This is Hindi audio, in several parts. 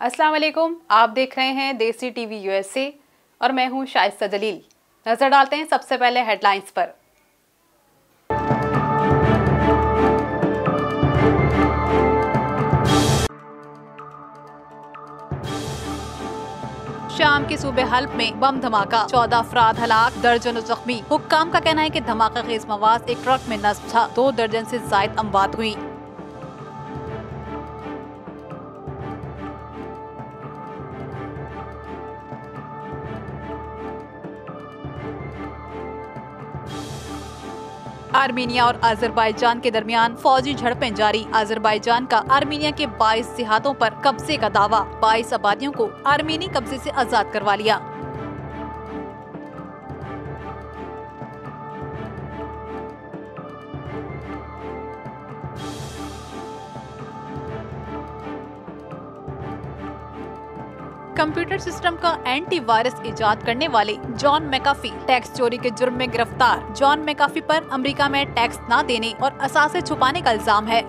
अस्सलाम वालेकुम, आप देख रहे हैं देसी टीवी यूएसए और मैं हूं शाइस्ता जलील। नजर डालते हैं सबसे पहले हेडलाइंस पर। शाम के सूबे हल्ब में बम धमाका, 14 अफराद हलाक, दर्जनों जख्मी। हुक्काम का कहना है कि धमाका खेज मवाद एक ट्रक में नस्ब था। 2 दर्जन से जायद अमवात हुई। आर्मीनिया और अजरबैजान के दरमियान फौजी झड़पें जारी। अजरबैजान का आर्मीनिया के 22 जिहादों पर कब्जे का दावा। 22 आबादियों को आर्मीनी कब्जे से आजाद करवा लिया। कंप्यूटर सिस्टम का एंटीवायरस इजाद करने वाले जॉन मैकाफी टैक्स चोरी के जुर्म में गिरफ्तार। जॉन मैकाफी पर अमेरिका में टैक्स न देने और असासे छुपाने का इल्जाम है।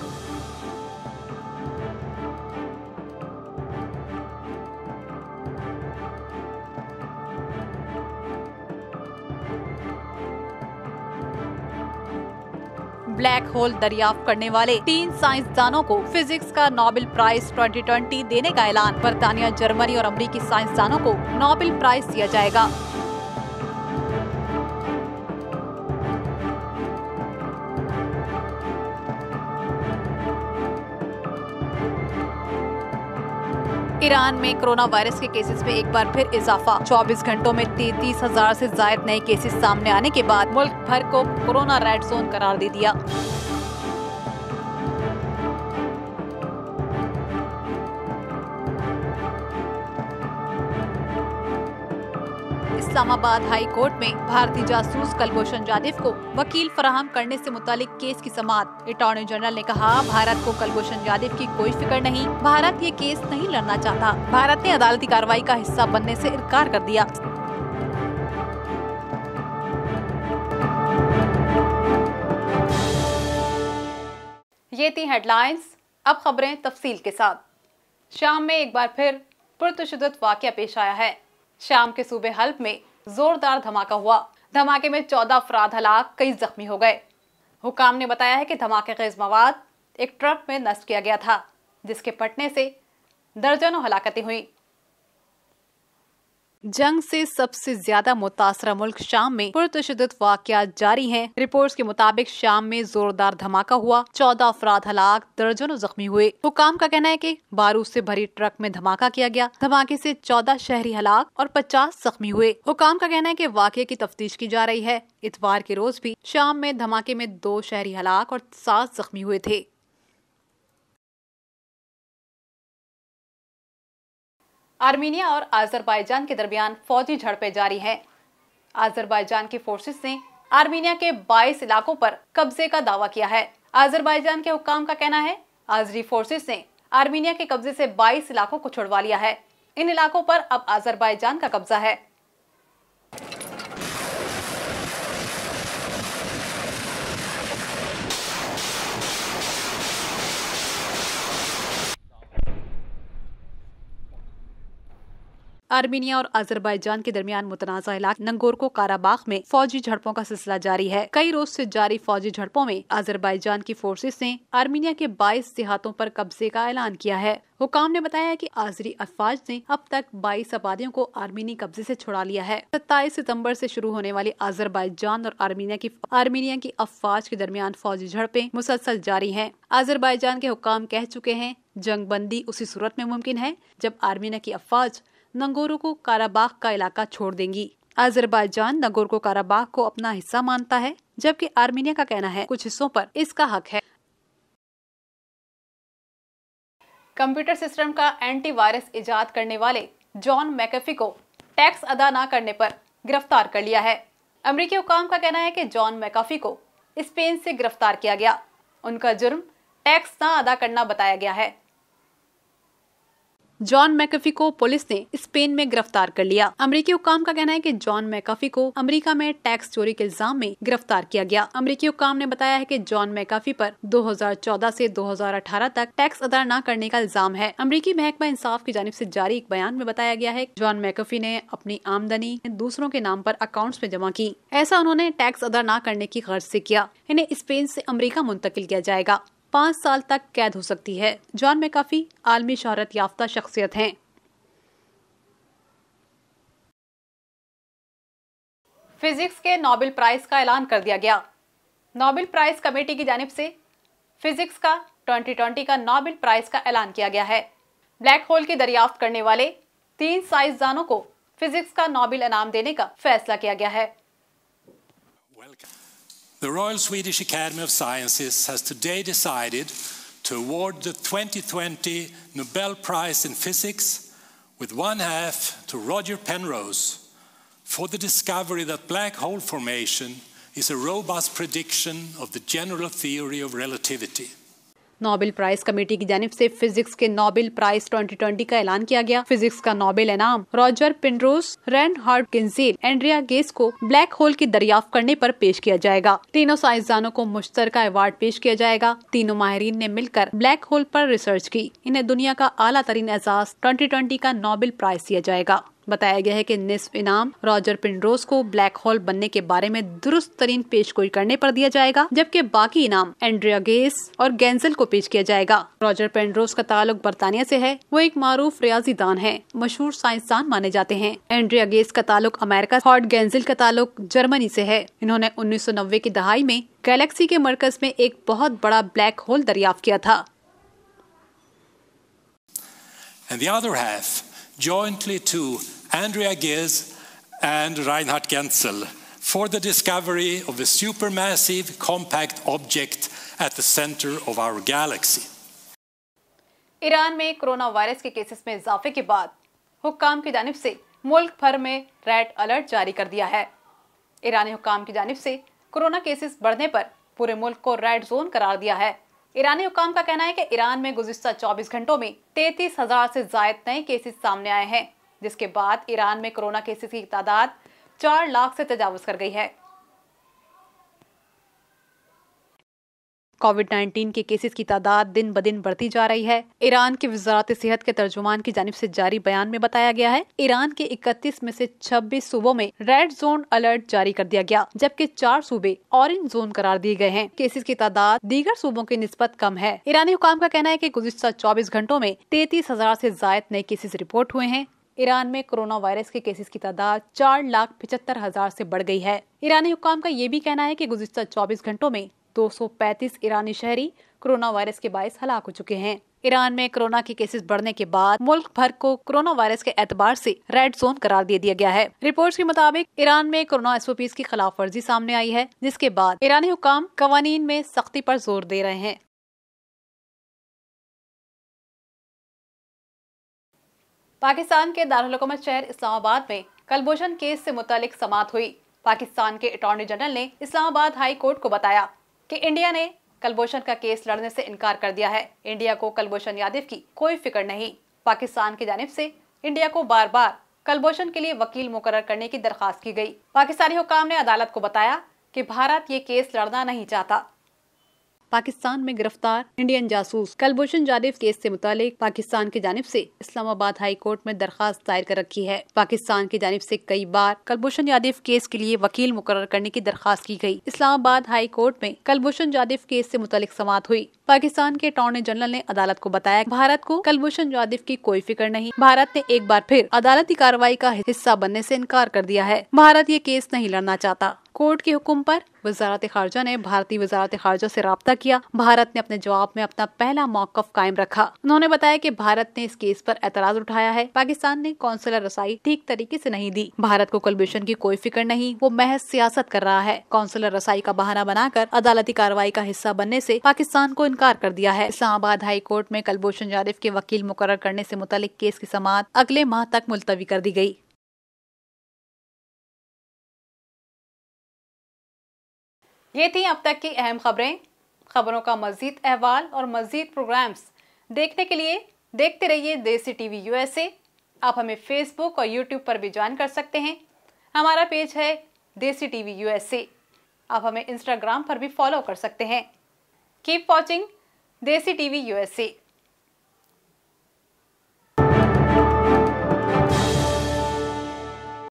ब्लैक होल दरियाफ्त करने वाले 3 साइंसदानों को फिजिक्स का नोबेल प्राइज 2020 देने का ऐलान। बरतानिया, जर्मनी और अमेरिकी साइंसदानों को नोबेल प्राइज दिया जाएगा। ईरान में कोरोना वायरस के केसेस में एक बार फिर इजाफा। 24 घंटों में 33,000 से ज्यादा नए केसेस सामने आने के बाद मुल्क भर को कोरोना रेड जोन करार दे दिया। इस्लामाबाद हाई कोर्ट में भारतीय जासूस कुलभूषण जाधव को वकील फराहम करने से मुतालिक केस की समाअत। अटॉर्नी जनरल ने कहा, भारत को कुलभूषण जाधव की कोई फिक्र नहीं, भारत ये केस नहीं लड़ना चाहता। भारत ने अदालती कार्रवाई का हिस्सा बनने से इनकार कर दिया। ये थी हेडलाइंस। अब खबरें तफसील के साथ। शाम में एक बार फिर पुरतशद्दुद वाकया पेश आया है। शाम के सूबे हल्ब में जोरदार धमाका हुआ। धमाके में 14 अफराद हलाक, कई जख्मी हो गए। हुकाम ने बताया है कि धमाके खेज मवाद एक ट्रक में नष्ट किया गया था, जिसके फटने से दर्जनों हलाकतें हुई। जंग से सबसे ज्यादा मुतासरा मुल्क शाम में पुरतशद्दुद वाकयात जारी हैं। रिपोर्ट्स के मुताबिक शाम में जोरदार धमाका हुआ, 14 अफराद हलाक, दर्जनों जख्मी हुए। हुकाम का कहना है कि बारूद से भरी ट्रक में धमाका किया गया। धमाके से 14 शहरी हलाक और 50 जख्मी हुए। हुकाम का कहना है कि वाकये की तफ्तीश की जा रही है। इतवार के रोज भी शाम में धमाके में 2 शहरी हलाक और 7 जख्मी हुए थे। आर्मीनिया और अजरबैजान के दरमियान फौजी झड़पें जारी हैं। अजरबैजान की फोर्सेस ने आर्मीनिया के 22 इलाकों पर कब्जे का दावा किया है। अजरबैजान के हुक्काम का कहना है, आजरी फोर्सेस ने आर्मीनिया के कब्जे से 22 इलाकों को छुड़वा लिया है। इन इलाकों पर अब अजरबैजान का कब्जा है। आर्मीनिया और अजरबैजान के दरमियान मुतनाज़ा इलाके नंगोर्को काराबाख में फौजी झड़पों का सिलसिला जारी है। कई रोज से जारी फौजी झड़पों में अजरबैजान की फोर्सेस ने आर्मीनिया के 22 देहातों पर कब्जे का ऐलान किया है। हुकाम ने बताया कि आजरी अफवाज ने अब तक 22 आबादियों को आर्मीनी कब्जे से छुड़ा लिया है। 27 सितंबर से शुरू होने वाली अजरबैजान और आर्मीनिया की अफवाज के दरमियान फौजी झड़पें मुसलसल जारी हैं। अजरबैजान के हुकाम कह चुके हैं, जंगबंदी उसी सूरत में मुमकिन है जब आर्मीनिया की अफवाज नंगोर्को काराबाख का इलाका छोड़ देंगी। अजरबैजान नंगोर्को काराबाख को अपना हिस्सा मानता है, जबकि आर्मीनिया का कहना है कुछ हिस्सों पर इसका हक है। कंप्यूटर सिस्टम का एंटीवायरस इजाद करने वाले जॉन मैकाफी को टैक्स अदा न करने पर गिरफ्तार कर लिया है। अमेरिकी हुकाम का कहना है कि जॉन मैकाफी को स्पेन से गिरफ्तार किया गया। उनका जुर्म टैक्स न अदा करना बताया गया है। जॉन मैकफी को पुलिस ने स्पेन में गिरफ्तार कर लिया। अमेरिकी हुक्काम का कहना है कि जॉन मैकफी को अमेरिका में टैक्स चोरी के इल्जाम में गिरफ्तार किया गया। अमेरिकी हुक्काम ने बताया है कि जॉन मैकफी पर 2014 से 2018 तक टैक्स अदा न करने का इल्जाम है। अमेरिकी महकमा इंसाफ की जानिब से जारी एक बयान में बताया गया है कि जॉन मैकफी ने अपनी आमदनी दूसरों के नाम पर अकाउंट्स में जमा की। ऐसा उन्होंने टैक्स अदा न करने की गर्ज से किया। इन्हें स्पेन से अमेरिका मुंतकिल किया जाएगा। 5 साल तक कैद हो सकती है। जॉन मैकफी आलमी शोहरत याफ्ता शख्सियत हैं। फिजिक्स के नोबेल प्राइज का ऐलान कर दिया गया। नोबेल प्राइज कमेटी की जानिब से फिजिक्स का 2020 का नोबेल प्राइज का ऐलान किया गया है। ब्लैक होल की दरियाफ्त करने वाले 3 साइंसदानों को फिजिक्स का नोबेल इनाम देने का फैसला किया गया है। The Royal Swedish Academy of Sciences has today decided to award the 2020 Nobel Prize in Physics with one half to Roger Penrose for the discovery that black hole formation is a robust prediction of the general theory of relativity. Nobel prize committee की जानिब से फिजिक्स के नोबेल प्राइज 2020 का ऐलान किया गया। फिजिक्स का नोबेल इनाम Roger Penrose, Reinhard Genzel, Andrea Ghez को ब्लैक होल की दरियाफ्त करने पर पेश किया जाएगा। तीनों साइंसदानों को मुश्तरका अवार्ड पेश किया जाएगा। तीनों माहिरीन ने मिलकर ब्लैक होल पर रिसर्च की। इन्हें दुनिया का आला तरीन एजाज 2020 का नोबेल प्राइज दिया जाएगा। बताया गया है कि निस्फ इनाम रॉजर पेनरोज को ब्लैक होल बनने के बारे में दुरुस्त तरीन पेशगोई करने पर दिया जाएगा, जबकि बाकी इनाम एंड्रिया गेस और गेंजल को पेश किया जाएगा। रॉजर पेनरोज का ताल्लुक बरतानिया से है। वो एक मारूफ रियाजीदान है, मशहूर साइंसदान माने जाते हैं। एंड्रिया गेस का ताल्लुक अमेरिका, हॉट गेंजल का ताल्लुक जर्मनी से है। इन्होंने 1990 की दहाई में गैलेक्सी के मरकज में एक बहुत बड़ा ब्लैक होल दरियाफ्त किया था। And the other half, jointly to Andrea Ghez and Reinhard Genzel, for the discovery of a supermassive compact object at the center of our galaxy. Iran में कोरोना वायरस के केसेस में इजाफे के बाद हुक्काम की जानिब से मुल्क भर में रेड अलर्ट जारी कर दिया है। ईरानी हुक्काम की जानिब से कोरोना केसेस बढ़ने पर पूरे मुल्क को रेड जोन करार दिया है। ईरानी हुक्काम का कहना है कि ईरान में गुज़िश्ता 24 घंटों में 33,000 से ज्यादा नए केसेस सामने आए हैं, जिसके बाद ईरान में कोरोना केसेस की तादाद 4 लाख से तजावुज कर गई है। कोविड-19 के केसेस की तादाद दिन ब दिन बढ़ती जा रही है। ईरान की वजारत सेहत के तर्जुमान की जानिब से जारी बयान में बताया गया है, ईरान के 31 में से 26 सूबों में रेड जोन अलर्ट जारी कर दिया गया, जबकि 4 सूबे ऑरेंज जोन करार दिए गए हैं। केसेस की तादाद दीगर सूबों की निस्बत कम है। ईरानी हुकाम का कहना है कि गुज़िश्ता 24 घंटों में 33,000 से ज्यादा नए केसेस रिपोर्ट हुए हैं। ईरान में कोरोना वायरस के केसेस की तादाद 4,75,000 से बढ़ गई है। ईरानी हुक्काम का ये भी कहना है कि गुज़िश्ता 24 घंटों में 235 ईरानी शहरी कोरोना वायरस के बायस हलाक हो चुके हैं। ईरान में कोरोना के केसेस बढ़ने के बाद मुल्क भर को कोरोना वायरस के एतबार से रेड जोन करार दे दिया गया है। रिपोर्ट्स के मुताबिक ईरान में कोरोना SOPs की खिलाफ वर्जी सामने आई है, जिसके बाद ईरानी हुक्काम कवानीन में सख्ती पर जोर दे रहे हैं। पाकिस्तान के दारुल हुकूमत शहर इस्लामाबाद में कलभूषण केस से मुतालिक समाअत हुई। पाकिस्तान के अटॉर्नी जनरल ने इस्लामाबाद हाई कोर्ट को बताया कि इंडिया ने कलभूषण का केस लड़ने से इनकार कर दिया है। इंडिया को कलभूषण यादव की कोई फिक्र नहीं। पाकिस्तान की जानिब से इंडिया को बार बार कलभूषण के लिए वकील मुकर्रर करने की दरखास्त की गई। पाकिस्तानी हुक्काम ने अदालत को बताया कि भारत ये केस लड़ना नहीं चाहता। पाकिस्तान में गिरफ्तार इंडियन जासूस कलभूषण जाधव केस से मुतालिक पाकिस्तान की जानिब से इस्लामाबाद हाई कोर्ट में दरखास्त दायर कर रखी है। पाकिस्तान की जानिब से कई बार कलभूषण यादव केस के लिए वकील मुकर्रर करने की दरखास्त की गई। इस्लामाबाद हाई कोर्ट में कलभूषण यादव केस से मुतालिक समाअत हुई। पाकिस्तान के अटॉर्नी जनरल ने अदालत को बताया भारत को कलभूषण यादव की कोई फिक्र नहीं। भारत ने एक बार फिर अदालती कार्रवाई का हिस्सा बनने से इनकार कर दिया है। भारत ये केस नहीं लड़ना चाहता। कोर्ट के हुक्म पर वजारत खारजा ने भारतीय वजारत खारजा से राब्ता किया। भारत ने अपने जवाब में अपना पहला मौकफ कायम रखा। उन्होंने बताया कि भारत ने इस केस पर एतराज उठाया है। पाकिस्तान ने कौंसलर रसाई ठीक तरीके से नहीं दी। भारत को कलभूषण की कोई फिक्र नहीं, वो महज सियासत कर रहा है। कौंसलर रसाई का बहाना बनाकर अदालती कार्रवाई का हिस्सा बनने से पाकिस्तान को इनकार कर दिया है। इस्लामाबाद हाई कोर्ट में कलभूषण यादव के वकील मुकर्रर करने से मुतालिक केस की समाअत अगले माह तक मुलतवी कर दी गई। ये थी अब तक की अहम खबरें। खबरों का मजीद अहवाल और मजीद प्रोग्राम्स देखने के लिए देखते रहिए देसी टीवी यूएसए। आप हमें फेसबुक और यूट्यूब पर भी ज्वाइन कर सकते हैं। हमारा पेज है देसी टीवी यूएसए। आप हमें इंस्टाग्राम पर भी फॉलो कर सकते हैं। Keep watching Desi TV USA.